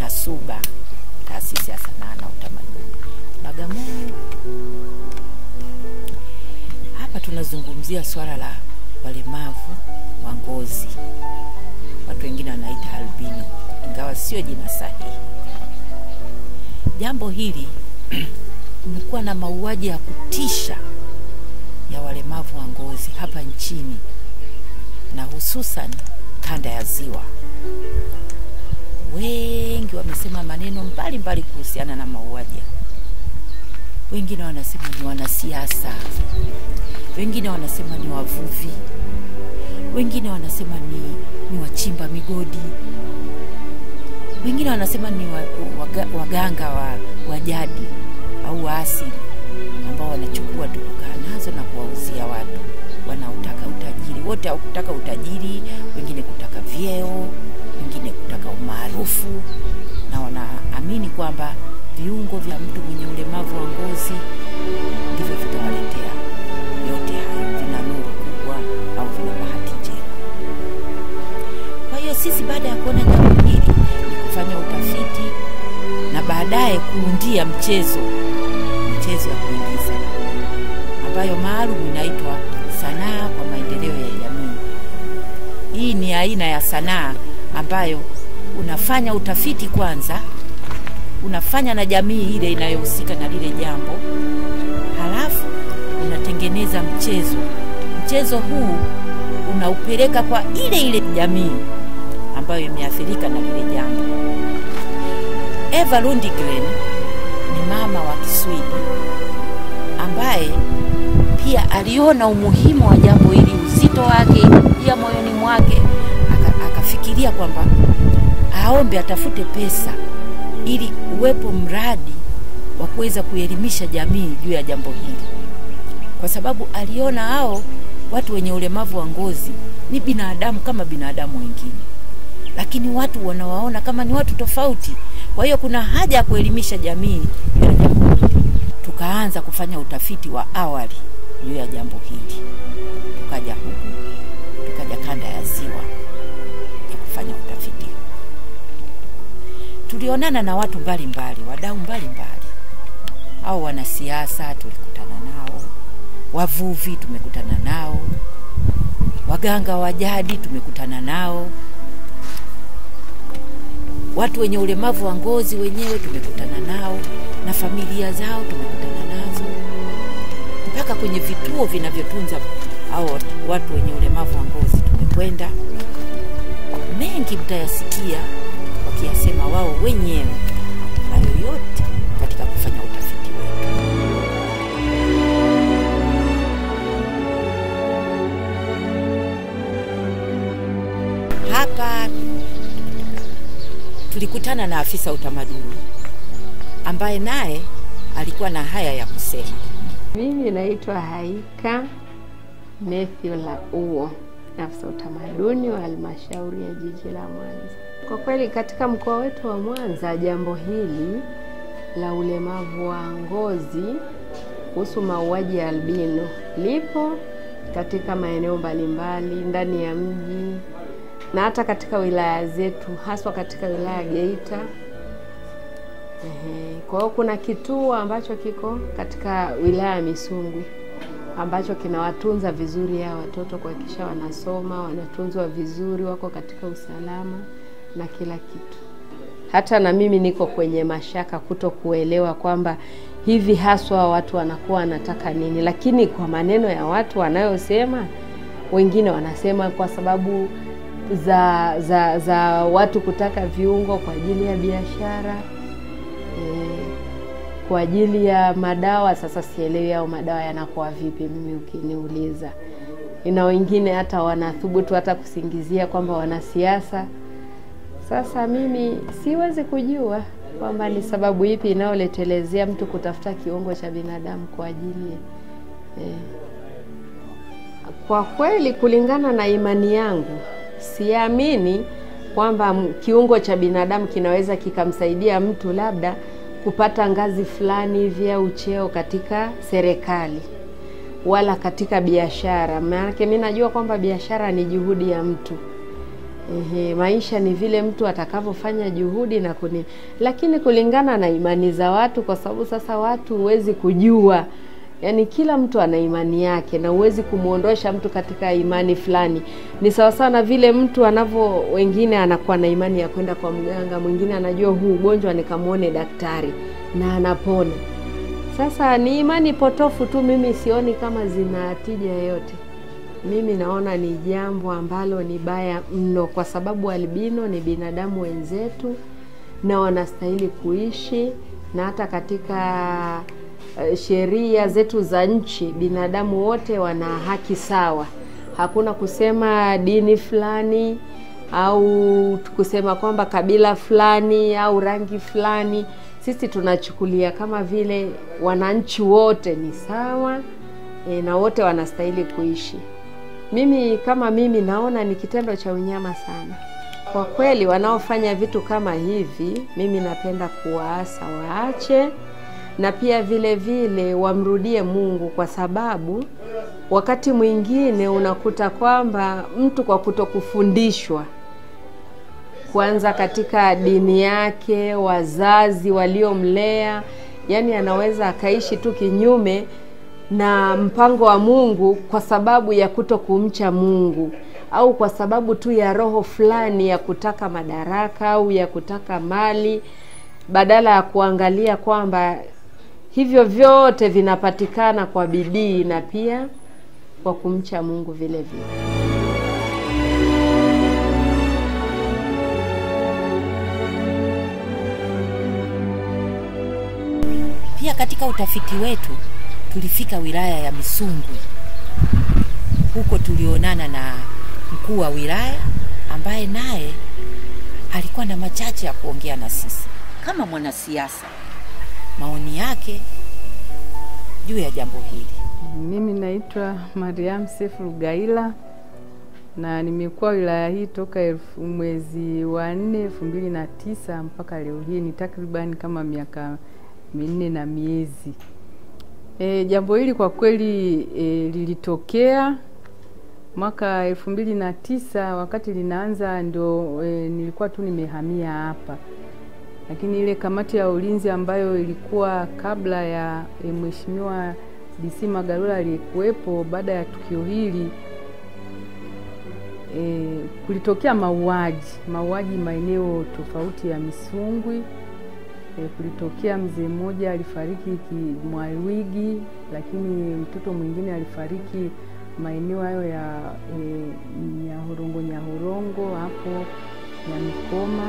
TASUBA, Taasisi ya Sanaa na Utamaduni Bagamoyo. Hapa tunazungumzia swala la walemavu wa ngozi. Watu wengine wanaita albino, ingawa sio jina sahihi. Jambo hili kumekuwa na mauaji ya kutisha ya walemavu wa ngozi hapa nchini, na hususan kanda ya Ziwa. Wengi wamesema maneno mbalimbali kuhusiana na mauaji. Wengine wanasema ni wanasiasa, wengine wanasema ni wavuvi, wengine wanasema ni wachimba migodi, wengine wanasema ni waganga wa jadi au wa asili ambao wanachukua tukuka nazo na kuwauzia watu wanaotaka utajiri. Wote hawakutaka utajiri, wengine kutaka vyeo, wengine kutaka umaarufu, na wanaamini kwamba viungo vya mtu mwenye ulemavu wa ngozi ndivyo vitawaletea yote hayo, vina nuru kubwa au vina bahati njema. Kwa hiyo sisi baada ya kuona jambo hili ni kufanya utafiti na baadaye kuundia mchezo ya kuigiza ambayo maalum inaitwa sanaa kwa maendeleo ya jamii. Hii ni aina ya sanaa ambayo unafanya utafiti kwanza, unafanya na jamii ile inayohusika na lile jambo, halafu unatengeneza mchezo. Mchezo huu unaupeleka kwa ile jamii ambayo imeathirika na lile jambo. Eva Lundgren ni mama wa Kiswidi ambaye pia aliona umuhimu wa jambo hili, uzito wake ya moyoni mwake, akafikiria kwamba aombe, atafute pesa ili uwepo mradi wa kuweza kuelimisha jamii juu ya jambo hili, kwa sababu aliona hao watu wenye ulemavu wa ngozi ni binadamu kama binadamu wengine, lakini watu wanawaona kama ni watu tofauti. Kwa hiyo kuna haja ya kuelimisha jamii juu ya jambo hili. Tukaanza kufanya utafiti wa awali juu ya jambo hili. Tukaja huku, tukaja kanda ya Ziwa ya kufanya utafiti. Tulionana na watu mbalimbali, wadau mbalimbali. Au wanasiasa tulikutana nao, wavuvi tumekutana nao, waganga wa jadi tumekutana nao, watu wenye ulemavu wa ngozi wenyewe tumekutana nao na familia zao tumekutana nazo, mpaka kwenye vituo vinavyotunza hao watu wenye ulemavu wa ngozi tumekwenda. Mengi mtayasikia wakiyasema wao wenyewe, hayo yote katika kufanya utafiti wetu. Hapa tulikutana na afisa utamaduni ambaye naye alikuwa na haya ya kusema. Mimi naitwa Haika Matthew Lauo, afisa utamaduni wa halmashauri ya jiji la Mwanza. Kwa kweli katika mkoa wetu wa Mwanza, jambo hili la ulemavu wa ngozi kuhusu mauaji ya albino lipo katika maeneo mbalimbali ndani ya mji na hata katika wilaya zetu, haswa katika wilaya Geita. Kwa hiyo kuna kituo ambacho kiko katika wilaya Misungwi ambacho kinawatunza vizuri ya watoto, kuhakikisha wanasoma, wanatunzwa vizuri, wako katika usalama na kila kitu. Hata na mimi niko kwenye mashaka kutokuelewa kwamba hivi haswa watu wanakuwa wanataka nini, lakini kwa maneno ya watu wanayosema, wengine wanasema kwa sababu za watu kutaka viungo kwa ajili ya biashara, kwa ajili ya madawa. Sasa sielewi hao madawa yanakuwa vipi mimi ukiniuliza. Ina wengine hata wanathubutu hata kusingizia kwamba wanasiasa. Sasa mimi siwezi kujua kwamba ni sababu ipi inayoletelezea mtu kutafuta kiungo cha binadamu kwa ajili Kwa kweli kulingana na imani yangu, siamini kwamba kiungo cha binadamu kinaweza kikamsaidia mtu labda kupata ngazi fulani hivi au cheo katika serikali wala katika biashara. Maana mimi najua kwamba biashara ni juhudi ya mtu. Maisha ni vile mtu atakavyofanya juhudi na lakini kulingana na imani za watu, kwa sababu sasa watu huwezi kujua. Yaani kila mtu ana imani yake na huwezi kumuondosha mtu katika imani fulani. Ni sawa sawa na vile mtu wengine anakuwa na imani ya kwenda kwa mganga, mwingine anajua huu ugonjwa nikamuone daktari na anapona. Sasa ni imani potofu tu, mimi sioni kama zina tija yoyote. Mimi naona ni jambo ambalo ni baya mno, kwa sababu albino ni binadamu wenzetu na wanastahili kuishi, na hata katika sheria zetu za nchi binadamu wote wana haki sawa. Hakuna kusema dini fulani au kusema kwamba kabila fulani au rangi fulani. Sisi tunachukulia kama vile wananchi wote ni sawa na wote wanastahili kuishi. Mimi naona ni kitendo cha unyama sana. Kwa kweli wanaofanya vitu kama hivi, mimi napenda kuwaasa waache, na pia vile vile wamrudie Mungu, kwa sababu wakati mwingine unakuta kwamba mtu kwa kutokufundishwa kwanza katika dini yake, wazazi waliomlea, yani anaweza akaishi tu kinyume na mpango wa Mungu kwa sababu ya kutokumcha Mungu, au kwa sababu tu ya roho fulani ya kutaka madaraka au ya kutaka mali, badala ya kuangalia kwamba hivyo vyote vinapatikana kwa bidii na pia kwa kumcha Mungu vile vile. Pia katika utafiti wetu tulifika wilaya ya Misungwi. Huko tulionana na mkuu wa wilaya ambaye naye alikuwa na machache ya kuongea na sisi kama mwanasiasa, maoni yake juu ya jambo hili. Mimi naitwa Mariam Sefu Lugaila na nimekuwa wilaya hii toka mwezi wa 4 2009 mpaka leo hii, ni takriban kama miaka 4 na miezi. Jambo hili kwa kweli lilitokea mwaka 2009 wakati linaanza, ndio nilikuwa tu nimehamia hapa. Lakini ile kamati ya ulinzi ambayo ilikuwa kabla ya Mheshimiwa DC Magalula aliyekuwepo, baada ya tukio hili kulitokea mauaji maeneo tofauti ya Misungwi. Kulitokea mzee mmoja alifariki Mwalwigi, lakini mtoto mwingine alifariki maeneo hayo ya Nyahorongo hapo ya Mikoma,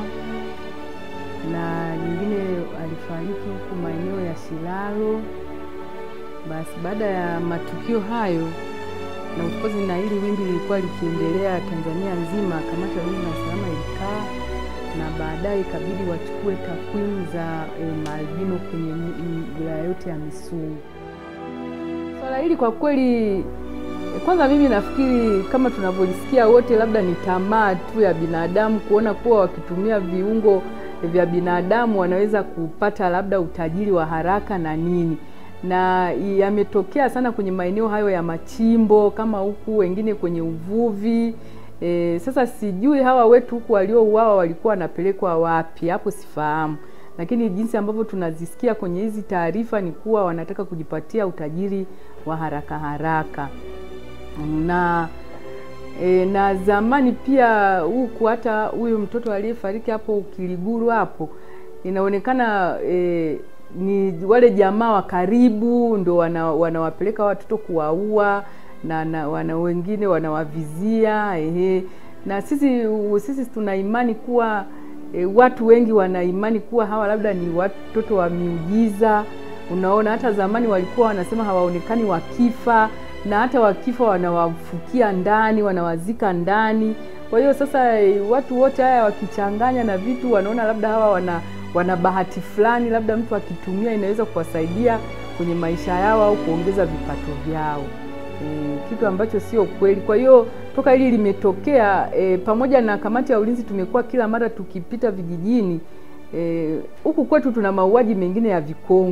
na nyingine alifariki huko maeneo ya Shilalo. Basi baada ya matukio hayo, na of course na hili wimbi lilikuwa likiendelea Tanzania nzima, kamati ya ulinzi na usalama ilikaa, na baadaye ikabidi wachukue takwimu za albino kwenye wilaya yote ya Misungwi. Swala hili kwa kweli, kwanza mimi nafikiri kama tunavyolisikia wote, labda ni tamaa tu ya binadamu kuona kuwa wakitumia viungo vya binadamu wanaweza kupata labda utajiri wa haraka na nini. Na yametokea sana kwenye maeneo hayo ya machimbo kama huku, wengine kwenye uvuvi. Sasa sijui hawa wetu huku waliouawa walikuwa wanapelekwa wapi, hapo sifahamu. Lakini jinsi ambavyo tunazisikia kwenye hizi taarifa ni kuwa wanataka kujipatia utajiri wa haraka. Na zamani pia huku, hata huyu mtoto aliyefariki hapo Kiliguru hapo, inaonekana ni wale jamaa wa karibu ndo wanawapeleka watoto kuwaua, na wengine wanawavizia. Na sisi tuna imani kuwa watu wengi wana imani kuwa hawa labda ni watoto wa miujiza. Unaona, hata zamani walikuwa wanasema hawaonekani wakifa, na hata wakifa wanawafukia ndani, wanawazika ndani. Kwa hiyo sasa watu wote haya wakichanganya na vitu, wanaona labda hawa wana bahati fulani, labda mtu akitumia inaweza kuwasaidia kwenye maisha yao au kuongeza vipato vyao. Kitu ambacho sio kweli. Kwa hiyo toka hili limetokea, pamoja na kamati ya ulinzi tumekuwa kila mara tukipita vijijini, huku kwetu tuna mauaji mengine ya vikongwe.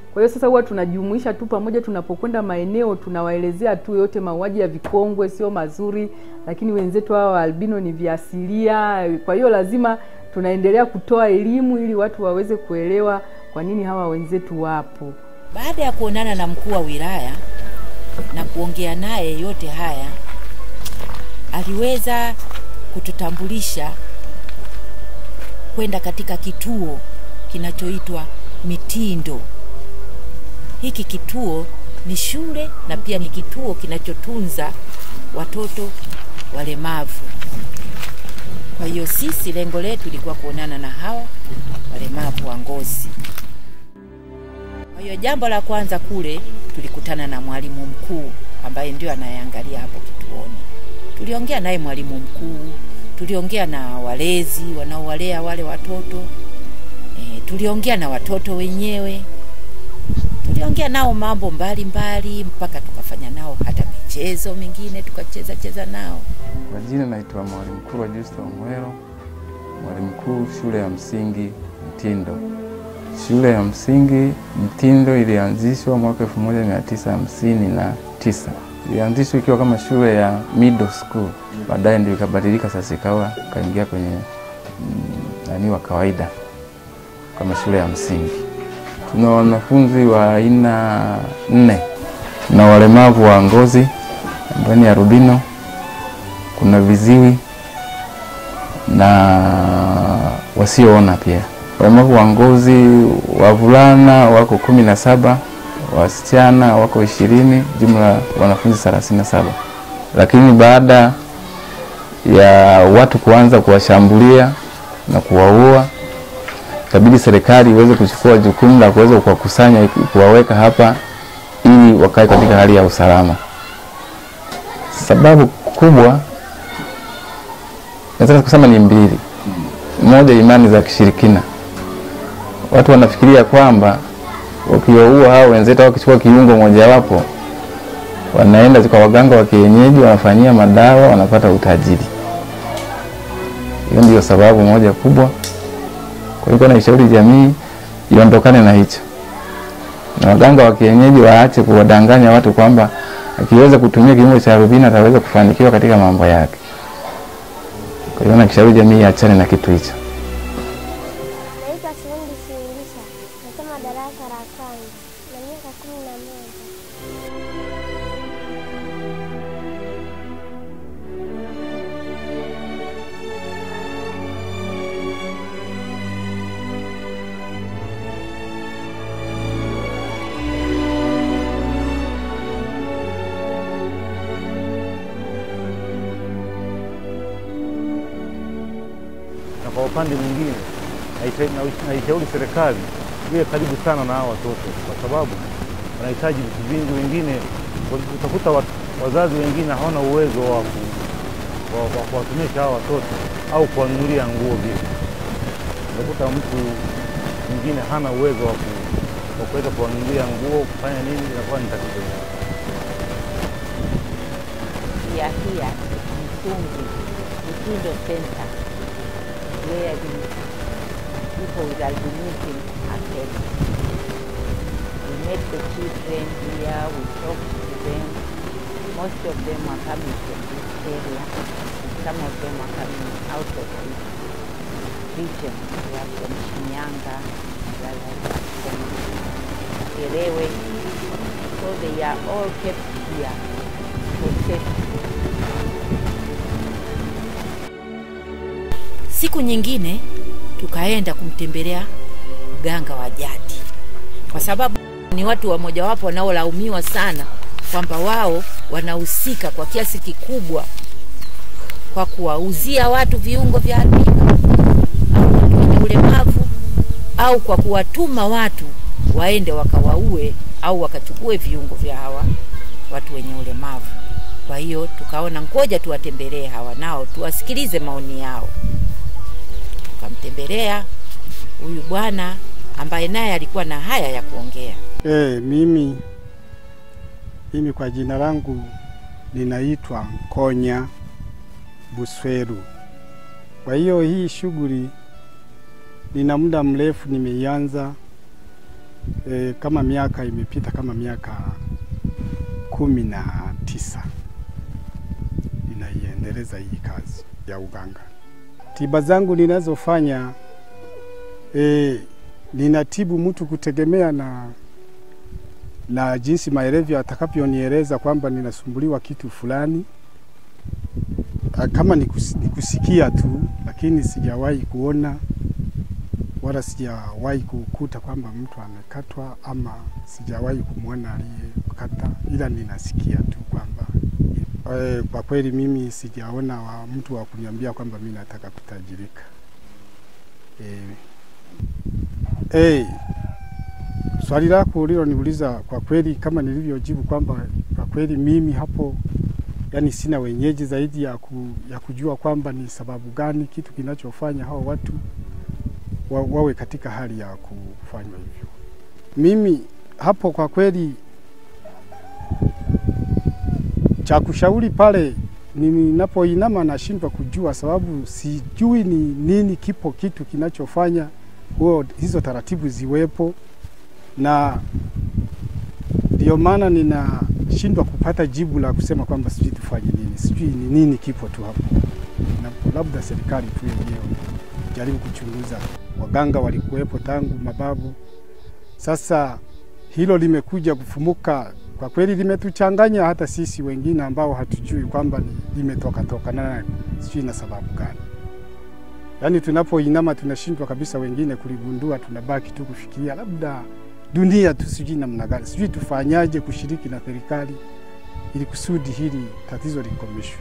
Kwa hiyo sasa huwa tunajumuisha tu pamoja, tunapokwenda maeneo tunawaelezea tu yote mauaji ya vikongwe sio mazuri, lakini wenzetu hao albino ni viasilia. Kwa hiyo lazima tunaendelea kutoa elimu ili watu waweze kuelewa kwa nini hawa wenzetu wapo. Baada ya kuonana na mkuu wa wilaya na kuongea naye yote haya, aliweza kututambulisha kwenda katika kituo kinachoitwa Mitindo. Hiki kituo ni shule na pia ni kituo kinachotunza watoto walemavu. Kwa hiyo sisi lengo letu lilikuwa kuonana na hawa walemavu wa ngozi. Kwa hiyo jambo la kwanza kule tulikutana na mwalimu mkuu ambaye ndio anayeangalia hapo kituoni. Tuliongea naye mwalimu mkuu, tuliongea na walezi wanaowalea wale watoto. Tuliongea na watoto wenyewe. Tuliongea nao mambo mbalimbali mpaka tukafanya nao hata michezo mingine tukacheza nao. Kwa jina naitwa mwalimu mkuu Justo Mwero, mwalimu mkuu shule ya msingi Mtindo. Shule ya msingi Mtindo ilianzishwa mwaka 1959. Ilianzishwa ikiwa kama shule ya middle school. Baadaye ndio ikabadilika, sasa ikawa kaingia kwenye wa kawaida kama shule ya msingi. Tuna wanafunzi wa aina 4. Tuna walemavu wa ngozi ambao ni albino, kuna viziwi na wasioona pia. Walemavu wa ngozi wavulana wako 17, wasichana wako 20, jumla wanafunzi 37. Lakini baada ya watu kuanza kuwashambulia na kuwaua, kabidi serikali iweze kuchukua jukumu la kuweza kuwakusanya, kuwaweka hapa ili wakae katika hali ya usalama. Sababu kubwa nataka kusema ni mbili. Moja, imani za kishirikina. Watu wanafikiria kwamba wakiwaua hao wenzetu au kichukua kiungo moja wapo, wanaenda kwa waganga wa kienyeji, wanafanyia madawa, wanapata utajiri. Hiyo ndio sababu moja kubwa. Kwa hiyo naishauri jamii iondokane na hicho. Na waganga wa kienyeji waache kuwadanganya watu kwamba akiweza kutumia kiungo cha albino ataweza kufanikiwa katika mambo yake. Kwa hiyo naishauri jamii iachane na kitu hicho. Nasoma darasa la kwanza na miaka 11. Na kwa upande mwingine naishauri serikali iwe karibu sana na hao watoto, kwa sababu wanahitaji vitu vingi. Wengine utakuta wazazi wengine hawana uwezo wa kuwatumisha hao watoto au kuwanunulia nguo vile. Utakuta mtu mwingine hana uwezo wa kuweza kuwanunulia nguo, kufanya nini, inakuwa ni tatizo. Here Mtindo Center, where the people with albinism are kept. We met the children here, we talked to them. Most of them are coming from this area. Some of them are coming out of this region. They are from Shinyanga, they are from Kerewe. So they are all kept here for safety. Siku nyingine tukaenda kumtembelea mganga wa jadi, kwa sababu ni watu wa mojawapo wanaolaumiwa sana kwamba wao wanahusika kwa kiasi kikubwa kwa kuwauzia watu viungo vya albino au watu wenye ulemavu, au kwa kuwatuma watu waende wakawaue au wakachukue viungo vya hawa watu wenye ulemavu. Kwa hiyo tukaona ngoja tuwatembelee hawa nao tuwasikilize maoni yao. Tukamtembelea huyu bwana ambaye naye alikuwa na haya ya kuongea. Mimi kwa jina langu ninaitwa Konya Busweru. Kwa hiyo hii shughuli nina muda mrefu nimeianza kama miaka imepita kama miaka 19 ninaiendeleza hii kazi ya uganga. Tiba zangu ninazofanya ninatibu mtu kutegemea na jinsi maelezo atakavyonieleza kwamba ninasumbuliwa kitu fulani. Kama nikusikia tu, lakini sijawahi kuona wala sijawahi kukuta kwamba mtu amekatwa ama sijawahi kumwona aliyekata, ila ninasikia tu kwamba kwa kweli mimi sijaona mtu wa kuniambia kwamba mimi nataka kutajirika. Swali lako uliloniuliza kwa kweli kama nilivyojibu kwamba kwa kweli mimi hapo yani sina wenyeji zaidi ya kujua kwamba ni sababu gani kitu kinachofanya hao watu wawe katika hali ya kufanywa hivyo. Mimi hapo kwa kweli cha kushauri pale ninapoinama nashindwa kujua, sababu sijui ni nini kitu kinachofanya hizo taratibu ziwepo, na ndio maana ninashindwa kupata jibu la kusema kwamba sijui tufanye nini, sijui ni nini kipo tu hapo. Na labda serikali tu yenyewe jaribu kuchunguza. Waganga walikuwepo tangu mababu. Sasa hilo limekuja kufumuka, kwa kweli limetuchanganya hata sisi wengine ambao hatujui kwamba limetoka na sijui na sababu gani. Yaani tunapoinama tunashindwa kabisa wengine kuligundua, tunabaki tu kufikiria labda dunia tu sijui namna gani, sijui tufanyaje kushiriki na serikali ili kusudi hili tatizo likomeshwe.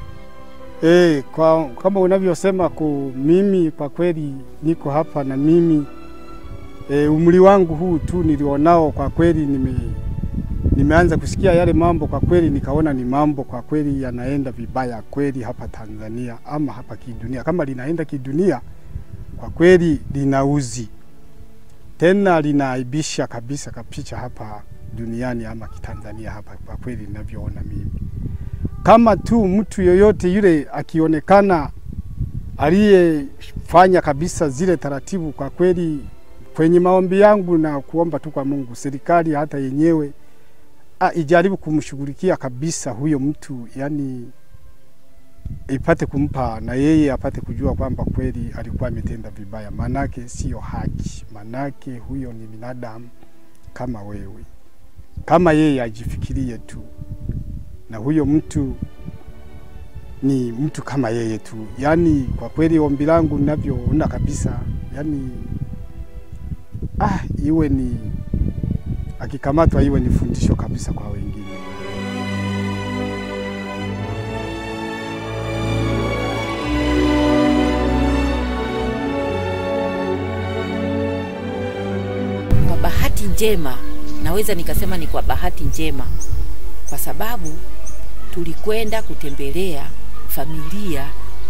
Kama unavyosema mimi kwa kweli niko hapa na mimi umri wangu huu tu nilionao, kwa kweli nimeanza kusikia yale mambo, kwa kweli nikaona ni mambo kwa kweli yanaenda vibaya kweli hapa Tanzania ama hapa kidunia. Kama linaenda kidunia kwa kweli linauzi, tena linaaibisha kabisa kapicha hapa duniani ama kitanzania hapa kwa kweli ninavyoona mimi. Kama tu mtu yoyote yule akionekana aliyefanya kabisa zile taratibu, kwa kweli kwenye maombi yangu na kuomba tu kwa Mungu, serikali hata yenyewe ijaribu kumshughulikia kabisa huyo mtu, yani ipate kumpa na yeye apate kujua kwamba kweli alikuwa ametenda vibaya, manake sio haki, manake huyo ni binadamu kama wewe, kama yeye ajifikirie tu, na huyo mtu ni mtu kama yeye tu. Yani kwa kweli ombi langu ninavyoona kabisa, yani iwe ni akikamatwa iwe ni fundisho kabisa kwa wengine. Kwa bahati njema, naweza nikasema ni kwa bahati njema, kwa sababu tulikwenda kutembelea familia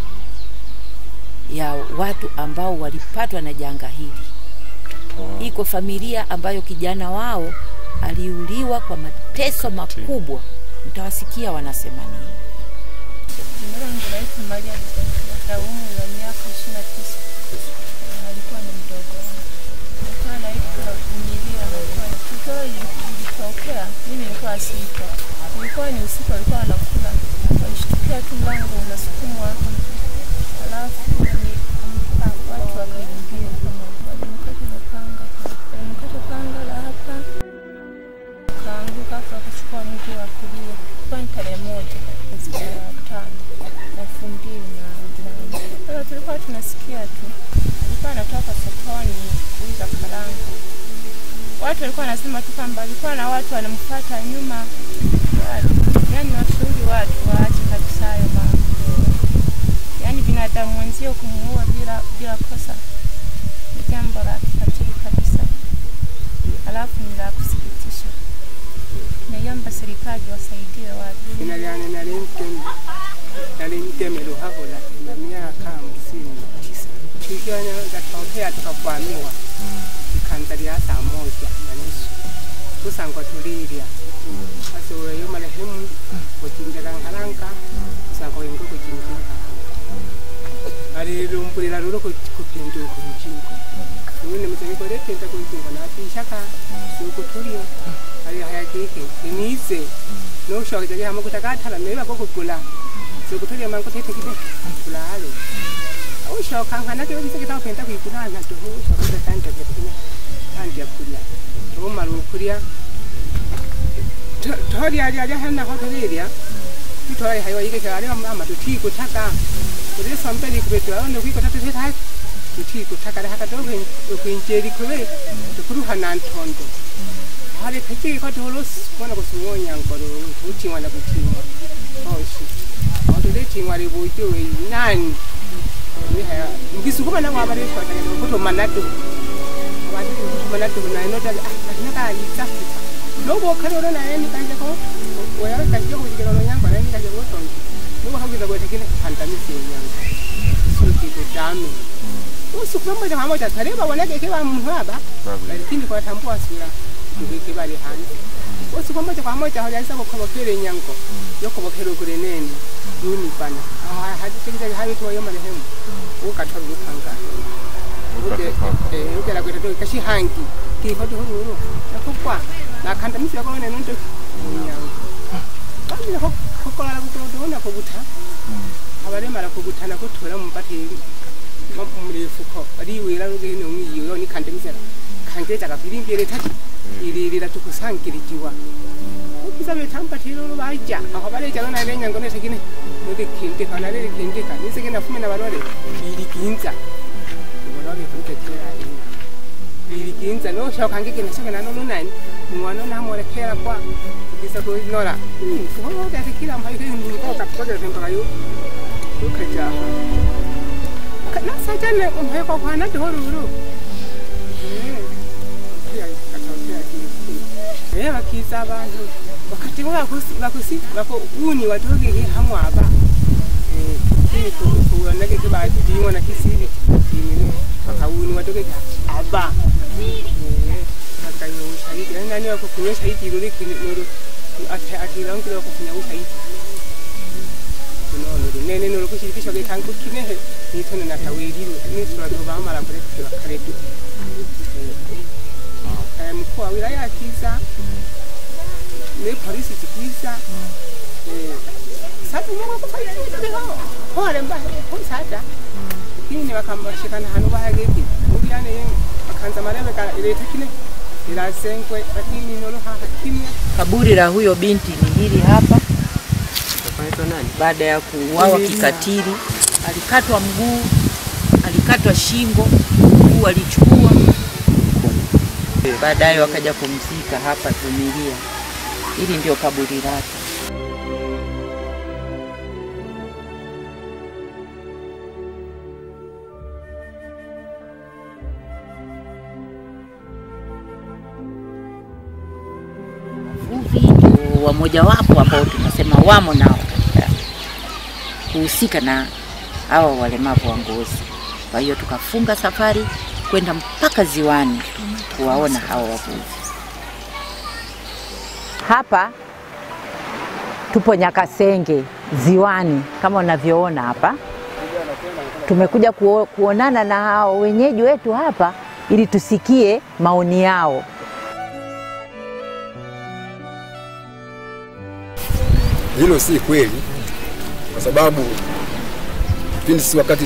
ya watu ambao walipatwa na janga hili. Iko familia ambayo kijana wao aliuliwa kwa mateso makubwa. Mtawasikia wanasema nini. Jina langu naitwa Maria na umri wa miaka 29. Alikuwa ni mdogo. Alikuwa anaitwa Vumilia na kwa ilitokea mimi nilikuwa sipo. Ilikuwa ni usiku, alikuwa anakula. Alishtukia tu mlango unasukumwa. Alafu watu wakaingia kama walimkata panga la hapa. Kaanguka akachukua mguu wa kulia. Kwa tarehe 1 mwezi wa 5 2008. Sasa tulikuwa tunasikia tu. Alikuwa anatoka sokoni kuuza karanga. Watu walikuwa wanasema tu kwamba alikuwa na watu wanamfuata nyuma. Yaani washauri watu waache kabisa hayo mambo. Yaani binadamu mwenzio kumuua bila kosa ni jambo la kikatili kabisa. Alafu ni la kusikitisha. Naiomba serikali wasaidie watu. Nalimtemelo hapo na miaka 59. Kijana gatokea tukavamiwa. Ikanzalia saa 1:30. Kusangwa tulilia. Basi wewe marehemu kuchinjira ngalanga kusangwa ingo kuchinjira. ari lumpulira lolo kupindu kunjingo uone muteko retenda kunjingo na pishaka ukutulio ari hayakeke inize no shoka jaje hama kutakathala meba kokugula ukutulio mango tete kide kulalo au shoka ngana ke bise kita penta kuikulana to shoka tanda ke kine tanda kulia to malu kulia tori ari hana hotelia tori hayo ike kare ama to ti kutaka kuri sampeli kubetu aone kuiko tatu tete ti kutaka haka to kuinjeri kube to kuruha nantondo hali peke kwa tolos kwana kusuonya ngoro uti wana kutimwa oshi auto leti ngwari bojo nani ni haya ngisukuba na ngwabare kwa tanga kuto manatu wadi kuto manatu na inota naka itsafi lobo karoro na yeni kanje ko waya kanje ko jikero no nyamba na ni kanje ko tonki lobo hakiza ko tekine fantamisi nyamba suki kutami usukuba moja pamoja tareba wanake kewa mhaba lakini kwa tambua sura ndike bali hanze usukuba moja kwa moja halianza kukobokere nyango yokobokere kure neni yuni bana hadi tekije hayo to yoma lehemu ukatwa lukanga uke la kwenda kashi hangi ki hodo hodo nakukwa na kanda misi yako nene ndo nyango bali hokola la kutodo na kubuta abale mara kubutana kutora mumpatiri mumurifuko ari wera rugene umwiyo ni kande misera kande taka pirimbere tati irira tukusangirijiwa ukisabe tampatiro baija aho bale jana na nyango ne tekine nuke kinde kana le kinde kana niseke na fume na balore irikinza balore kutekera irikinza no shokange kene shokana no nani mwana na more kera kwa kisa ko ignora ko ga tekira mbai ke ndu ko kapkoje tempa kayo ukaja kana sajane umhe ko kana doruru bakisa abantu wakati bako uni watoke hamwe aba kuoneke ke badinwa na kisibi kimine bakauni watoke aba akayo shahidi nani wako kuwe shahidi rudi kinoro ati rangi wako kunya ushahidi no nene no kushirikisha ke tangu kinehe ni tone na tawiri ni sura to ba mara kure karetu mkuu wa wilaya Kisa ni polisi tikisa sabu mungu kufanya nini hao pole mbaya kumsada kini wakamashikana hanu bahageki uliane akanza marebe ka ile takine ila senkwe lakini nolo hakini kaburi la huyo binti ni hili hapa. Anaitwa nani? Baada ya kuuawa kikatili, alikatwa mguu, alikatwa shingo, mguu alichukua. Baadaye wakaja kumzika hapa Tumilia. Hili ndio kaburi lake. Wavuvi wamoja wapo ambao tunasema wamo nao kuhusika na hawa walemavu wa ngozi. Kwa hiyo tukafunga safari kwenda mpaka ziwani kuwaona hawa wavuvi. Hapa tupo Nyakasenge ziwani kama unavyoona hapa. Tumekuja kuonana na hao wenyeji wetu hapa ili tusikie maoni yao. Hilo si kweli kwa sababu kipindi si wakati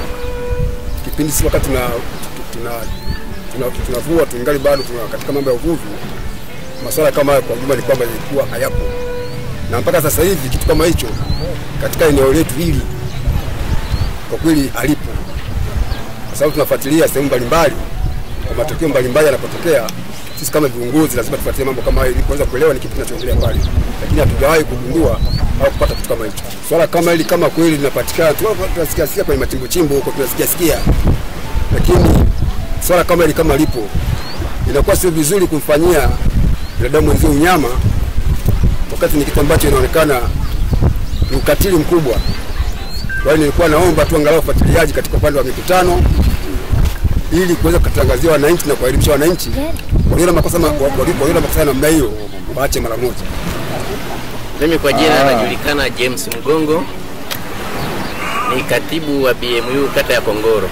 tunavua tungali bado katika mambo ya uvuvi. Masuala kama hayo kwa jumla ni kwamba ilikuwa hayapo. Na mpaka sasa hivi kitu kama hicho katika eneo letu hili kwa kweli halipo. Kwa sababu tunafuatilia sehemu mbalimbali kwa matokeo mbalimbali yanapotokea. Sisi kama viongozi lazima tufuatilie mambo kama hayo ili kuweza kuelewa ni kipi kinachoendelea pale. Lakini hatujawahi kugundua au kupata kitu kama hicho. Swala kama hili kama kweli linapatikana tunasikia kwenye machimbo huko tunasikia. Lakini swala kama hili kama lipo inakuwa sio vizuri kumfanyia binadamu mwenzio unyama wakati ni kitu ambacho inaonekana ni ukatili mkubwa. Kwa hiyo nilikuwa naomba tu angalau ufuatiliaji katika upande wa mikutano ili kuweza kutangazia wananchi na kuelimisha wananchi waliona makosa namna hiyo waache mara moja. Mimi kwa jina najulikana James Mgongo. Ni katibu wa BMU kata ya Kongoro.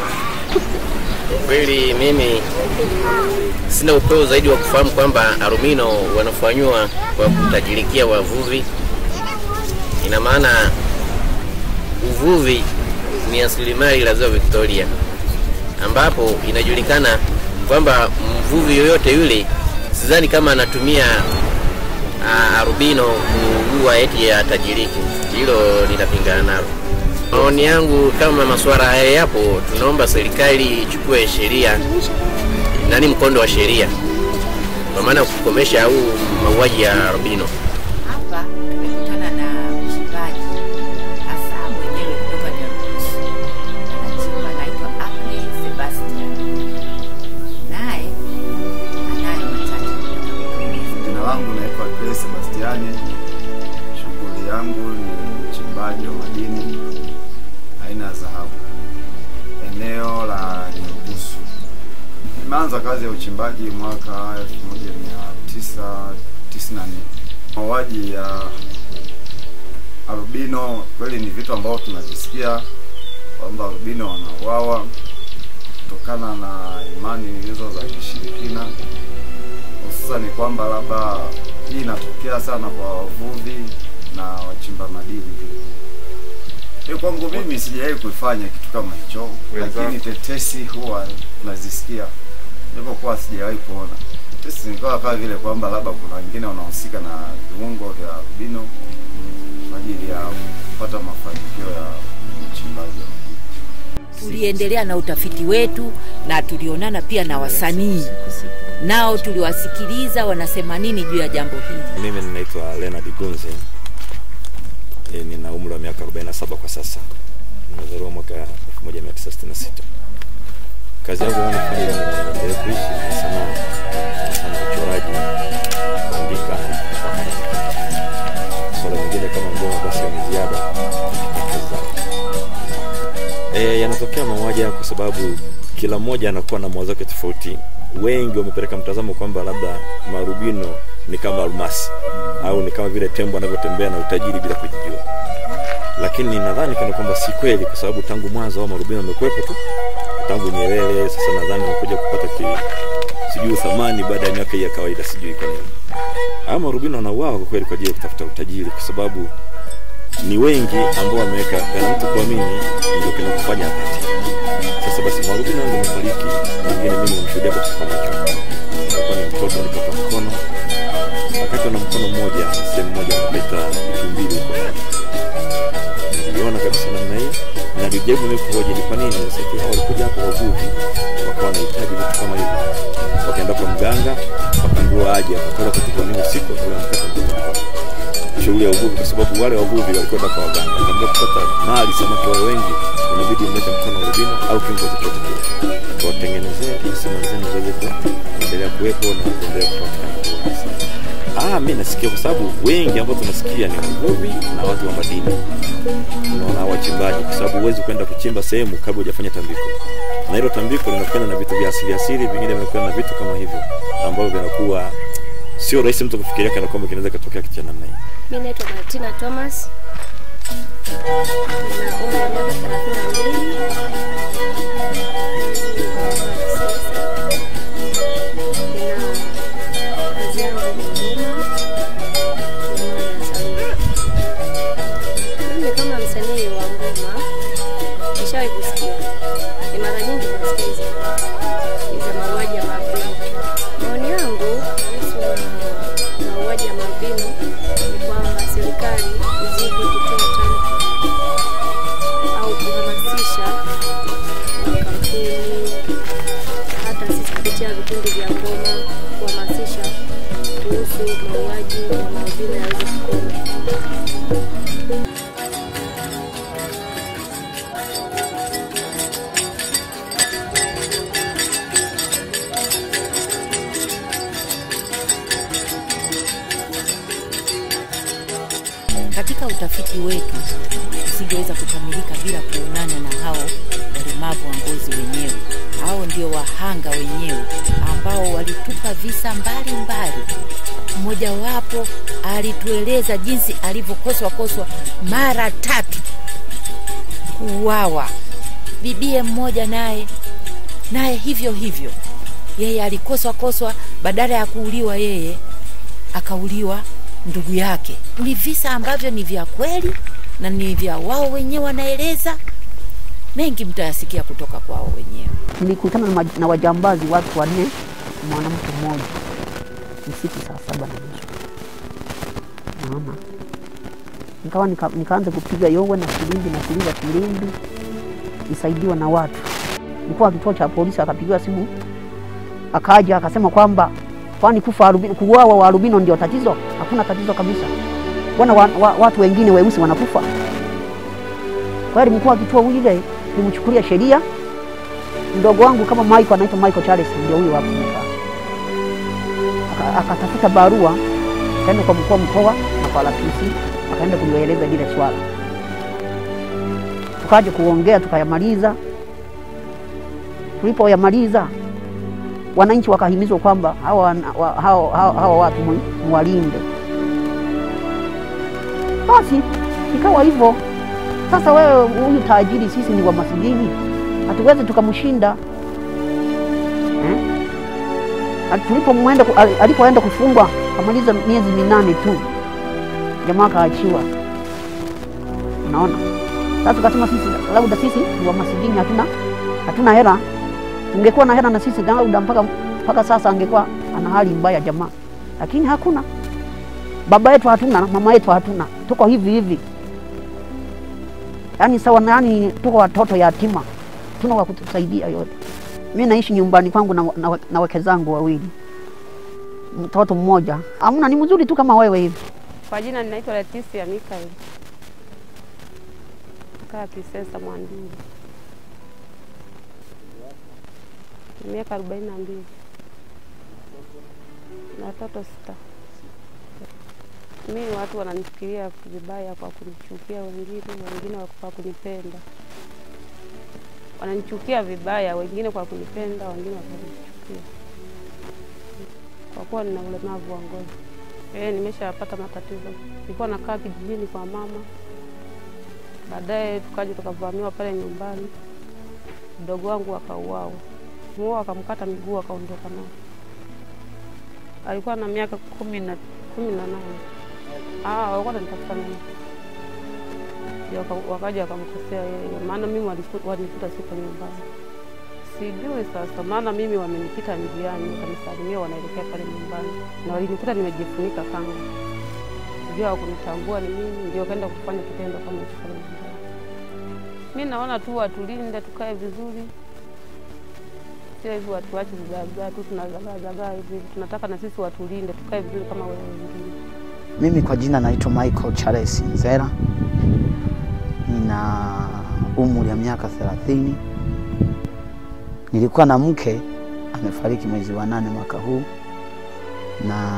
Kweli mimi sina upeo zaidi wa kufahamu kwamba albino wanafanywa kwa kutajirikia wavuvi. Ina maana uvuvi ni rasilimali la Ziwa Victoria, ambapo inajulikana kwamba mvuvi yoyote yule sidhani kama anatumia albino kuua eti ya tajiriki. Hilo linapingana nalo. Maoni yangu, kama masuala haya yapo, tunaomba serikali ichukue sheria mkondo wa sheria kwa maana kukomesha au mauaji ya albino. Hapa tumekutana na mchimbaji hasa mwenyewe kutoka Nyarugusu. Anachimba, anaitwa Akle Sebastian. Naye anayo machache. Jina langu naitwa Akle Sebastian. Shughuli yangu ni uchimbaji wa madini aina ya dhahabu eneo la Nyarugusu. Nimeanza kazi ya uchimbaji mwaka 1994. Mauaji ya albino kweli ni vitu ambavyo tunavisikia kwamba albino wanauawa kutokana na imani hizo za kishirikina. Hususan ni kwamba labda hii inatokea sana kwa wavuvi na wachimba madini. Kwangu mimi sijawahi kufanya kitu kama hicho, lakini tetesi huwa tunazisikia. Nilipokuwa sijawahi kuona. Tetesi nikawa kama vile kwamba labda kuna wengine wanahusika na viungo vya albino kwa ajili ya kupata mafanikio ya uchimbaji. Tuliendelea na utafiti wetu na tulionana pia na wasanii. Nao tuliwasikiliza wanasema nini juu ya jambo hili. Mimi ninaitwa Leonard Gunze. Nina umri wa miaka 47 kwa sasa. Nimezaliwa mwaka 1966. Kazi yangu nafanya ni sanaa, uchoraji, kuandika. Swala nyingine kama ngoma basi ya ziada. Yanatokea mauaji kwa sababu kila mmoja anakuwa na mawazo yake tofauti. Wengi wamepeleka mtazamo kwamba labda marubino ni kama almasi au ni kama vile tembo anavyotembea na utajiri bila kujijua. Lakini nadhani kana kwamba si kweli, kwa sababu tangu mwanzo wa marubino wamekuwepo tu tangu Nyerere. Sasa nadhani wamekuja kupata sijui thamani baada ya miaka ya kawaida, sijui kwa nini. Ama marubino wanauawa kwa kweli kwa ajili ya kutafuta utajiri, kwa sababu ni wengi ambao wameweka kana mtu kuamini ndio kinachofanya apate. Sasa basi marubino wangu wamefariki, wengine mimi nimshuhudia kwa sababu kwa ni mtoto alipata mkono, wakati na mkono mmoja sehemu moja kupita mbili huko. Niliona kabisa namna hii na nilijaribu mimi kuhoji ni kwa nini sasa hao walikuja hapo wavuvi wakawa wanahitaji vitu kama hivi. Wakaenda kwa mganga, wakaambiwa aje akatoka kwa nini usiku kwa mkata shughuli ya uvuvi, kwa sababu wale wavuvi walikuwa kwa waganga. Wakaambiwa kupata mali samaki wao wengi inabidi mlete mkono wa albino au kiungo chochote kile. Kwa tengenezea sema zenu ziweze kuendelea kuwepo na kuendelea kupatikana. Mimi nasikia kwa sababu wengi ambao tunasikia ni wavuvi na watu wa madini. Unaona wachimbaji, kwa sababu huwezi kwenda kuchimba sehemu kabla hujafanya tambiko. Na hilo tambiko linakwenda na vitu vya asili, vingine vinakwenda na vitu kama hivyo ambavyo vinakuwa sio rahisi mtu kufikiria kana kwamba kinaweza kutokea kitu cha namna hii. Mimi naitwa Martina Thomas. Na umri wa miaka 32. Katika utafiti wetu usingeweza kukamilika bila kuonana na hao walemavu wa ngozi wenyewe. Hao ndio wahanga wenyewe ambao walitupa visa mbalimbali. Mmoja wapo alitueleza jinsi alivyokoswa mara 3 kuuawa. Bibie mmoja naye hivyo hivyo, yeye alikoswa, badala ya kuuliwa yeye akauliwa ndugu yake. Ni visa ambavyo ni vya kweli na ni vya wao wenyewe wanaeleza. Mengi mtayasikia kutoka kwao wenyewe. Nilikutana na wajambazi watu 4, mwanamke mmoja, usiku saa 7 na nusu. Nikawa nikaanza kupiga yowe na filimbi nisaidiwa na watu. Nilikuwa kituo cha polisi, akapigiwa simu, akaja akasema kwamba kwani kuuawa wa albino ndio tatizo? Hakuna tatizo kabisa. Wana watu wengine weusi wanakufa. Kwa hiyo mkuu wa kituo ile nimchukulia sheria. Mdogo wangu kama Michael, anaitwa Michael Charles, ndio huyo hapo. Akatafuta barua, akaenda kwa mkuu wa mkoa na kwa RPC, akaenda kueleza lile swala. Tukaje kuongea, tukayamaliza. Tulipoyamaliza, wananchi wakahimizwa kwamba hawa watu mwalinde. Basi ikawa hivyo. Sasa wewe huyu tajiri, sisi ni wa masikini, hatuwezi tukamshinda. Alipoenda kufungwa, kamaliza miezi 8 tu, jamaa kaachiwa. Unaona? Sasa tukasema sisi labda sisi ni wa masikini, hatuna hela. Tungekuwa na hela na sisi labda mpaka sasa angekuwa ana hali mbaya jamaa. Lakini hakuna. Baba yetu hatuna, mama yetu hatuna. Tuko hivi. Yaani sawa, yani tuko watoto yatima. Tuna wa kutusaidia yote. Mimi naishi nyumbani kwangu na wake zangu 2. Mtoto mmoja. Hamna, ni mzuri tu kama wewe hivi. Kwa jina ninaitwa Leticia Mikael. Kaa Kisesa Mwandini. Miaka 42. Na watoto 6. Mimi watu wananifikiria vibaya kwa kunichukia, wengine kwa kunipenda. Wananichukia vibaya, wengine kwa kunipenda, wengine kwa kunichukia. Kwa kuwa nina ulemavu wa ngozi. Nimeshapata matatizo. Nilikuwa nakaa kijijini kwa mama. Baadaye tukaja tukavamiwa pale nyumbani. Mdogo wangu akauawa. Muo akamkata miguu akaondoka nao. Alikuwa na miaka 18. Walikuwa wanatafuta mimi. Wakaja wakamkosea yeye. Maana mimi walikuta siku nyumbani. Sijui sasa, maana mimi wamenipita njiani, wakanisalimia wanaelekea pale nyumbani. Na walinikuta nimejifunika kanga. Sijui hawakunitambua ni mimi, ndio kaenda kufanya kitendo kama hicho pale nyumbani. Mimi naona tu watulinde, tukae vizuri. Sio hivi watu wache vizagaa tu tunazagaa hivi. Tunataka na sisi watulinde, tukae vizuri kama wale wengine. Mimi kwa jina naitwa Michael Charles Nzera. Nina umri wa miaka 30. Nilikuwa na mke amefariki mwezi wa 8 mwaka huu, na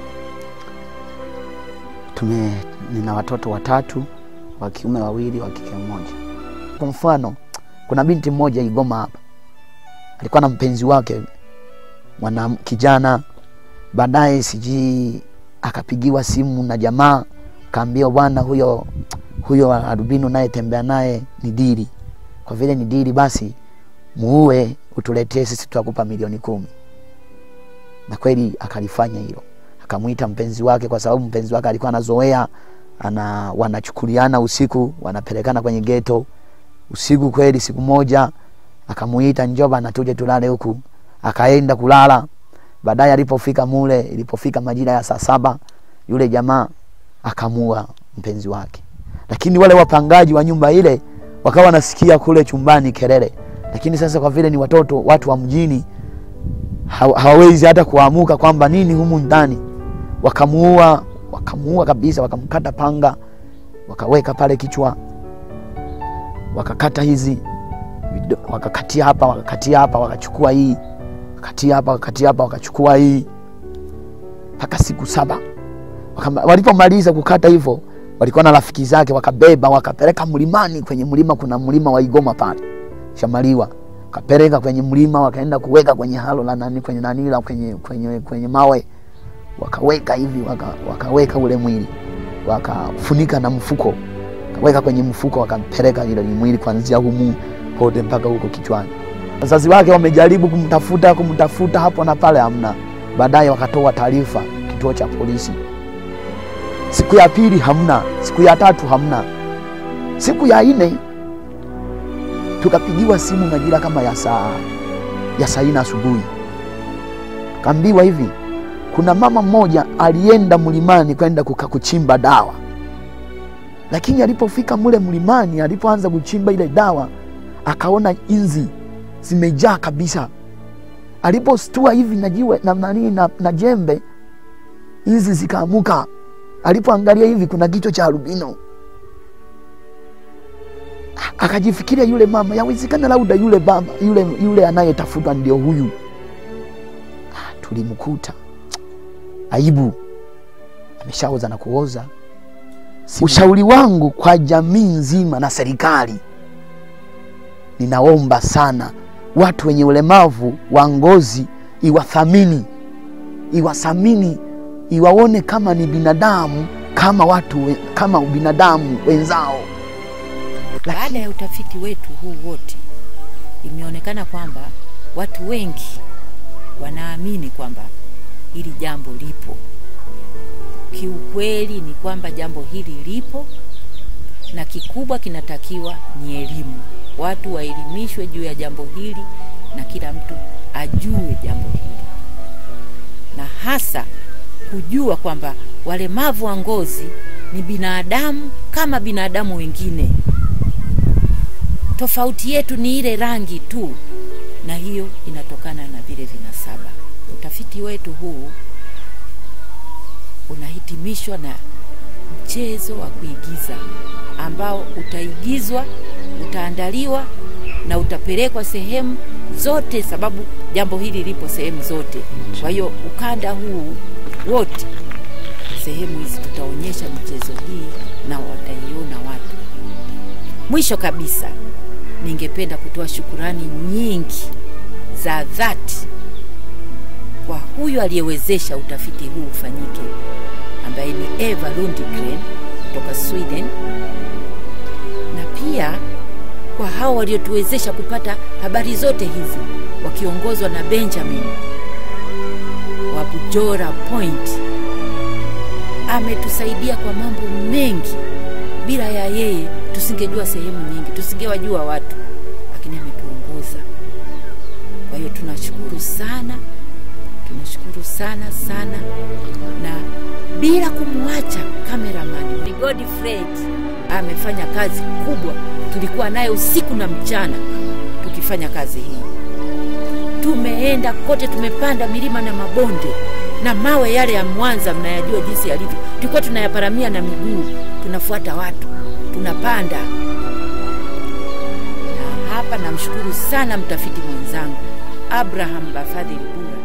nina watoto 3, wa kiume 2, wa kike 1. Kwa mfano, kuna binti mmoja Igoma hapa. Alikuwa na mpenzi wake kijana, baadaye siji akapigiwa simu na jamaa, kaambia bwana huyo albino naye tembea naye ni dili. Kwa vile ni dili, basi muue utuletee, sisi tutakupa milioni 10. Na kweli akalifanya hilo. Akamuita mpenzi wake, kwa sababu mpenzi wake alikuwa anazoea wanachukuliana usiku, wanapelekana kwenye ghetto usiku. Kweli siku moja akamuita, njoba na tuje tulale huku. Akaenda kulala. Baadaye ilipofika majira ya saa 7, yule jamaa akamua mpenzi wake. Lakini wale wapangaji wa nyumba ile wakawa nasikia kule chumbani kelele. Lakini sasa kwa vile ni watu wa mjini, hawawezi hata kuamuka kwamba nini humu ndani. Wakamuua kabisa, wakamkata panga, wakaweka pale kichwa, wakakata hizi, wakakatia hapa, wakachukua hii, wakatia hapa, wakachukua hii. Mpaka siku 7. Walipomaliza kukata hivyo, walikuwa na rafiki zake, wakabeba wakapeleka mlimani. Kwenye mlima kuna mlima wa Igoma pale Shamaliwa, wakapeleka kwenye mlima, wakaenda kuweka kwenye halo la kwenye mawe, wakaweka hivi, wakaweka ule mwili, wakafunika na mfuko, weka kwenye mfuko, wakampeleka ile mwili kuanzia humu pote mpaka huko kichwani. Wazazi wake wamejaribu kumtafuta hapo na pale, hamna. Baadaye wakatoa taarifa kituo cha polisi. Siku ya pili hamna, siku ya tatu hamna, siku ya 4 tukapigiwa simu majira kama ya saa 4 asubuhi. Kaambiwa hivi, kuna mama mmoja alienda mlimani kwenda kuchimba dawa, lakini alipofika mule mlimani, alipoanza kuchimba ile dawa, akaona inzi zimejaa kabisa. Alipostua hivi na jiwe na jembe, inzi zikaamuka. Alipoangalia hivi, kuna kichwa cha albino. Akajifikiria yule mama, yawezekana labda yule baba yule anayetafutwa ndio huyu. Tulimkuta aibu, ameshaoza na kuoza. Ushauri wangu kwa jamii nzima na serikali, ninaomba sana watu wenye ulemavu wa ngozi iwathamini, iwaone kama ni binadamu, kama binadamu wenzao. Baada ya utafiti wetu huu wote, imeonekana kwamba watu wengi wanaamini kwamba hili jambo lipo. Kiukweli ni kwamba jambo hili lipo, na kikubwa kinatakiwa ni elimu. Watu waelimishwe juu ya jambo hili, na kila mtu ajue jambo hili, na hasa kujua kwamba walemavu wa ngozi ni binadamu kama binadamu wengine. Tofauti yetu ni ile rangi tu, na hiyo inatokana na vile vinasaba. Utafiti wetu huu unahitimishwa na mchezo wa kuigiza ambao utaandaliwa na utapelekwa sehemu zote, sababu jambo hili lipo sehemu zote. Kwa hiyo ukanda huu wote, sehemu hizi tutaonyesha michezo hii na wataiona watu. Mwisho kabisa, ningependa kutoa shukurani nyingi za dhati kwa huyu aliyewezesha utafiti huu ufanyike, ambaye ni Eva Lundgren kutoka Sweden, na pia kwa hao waliotuwezesha kupata habari zote hizi, wakiongozwa na Benjamin wa Bujora Point. Ametusaidia kwa mambo mengi. Bila ya yeye tusingejua sehemu nyingi, tusingewajua watu, lakini ametuongoza. Kwa hiyo tunashukuru sana, na bila kumwacha cameraman ni Godfrey. Amefanya kazi kubwa, tulikuwa naye usiku na mchana tukifanya kazi hii. Tumeenda kote, tumepanda milima na mabonde, na mawe yale ya Mwanza mnayajua jinsi yalivyo. Tulikuwa tunayaparamia na miguu, tunafuata watu, tunapanda. Na hapa namshukuru sana mtafiti mwenzangu Abraham Bafadhili.